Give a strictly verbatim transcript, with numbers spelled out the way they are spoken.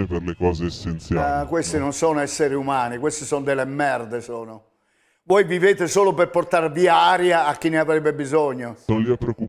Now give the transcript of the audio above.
per le cose essenziali. Uh, questi no? non sono esseri umani, questi sono delle merde, sono. Voi vivete solo per portare via aria a chi ne avrebbe bisogno. Sto lì a preoccuparmi.